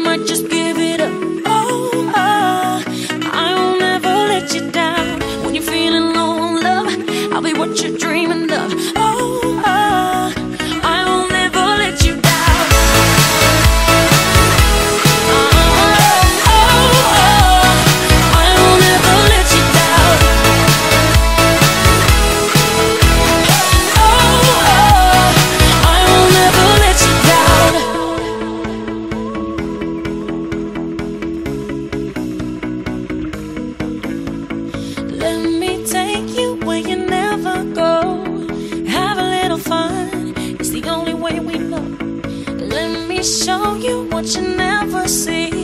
might just give it up. Oh, I will never let you down. When you're feeling low on love, I'll be what you're dreaming of. Oh, I will never let you down. I will never let you down. I will never let you down. Let me take you where you never go. Have a little fun, it's the only way we know. Let me show you what you never see.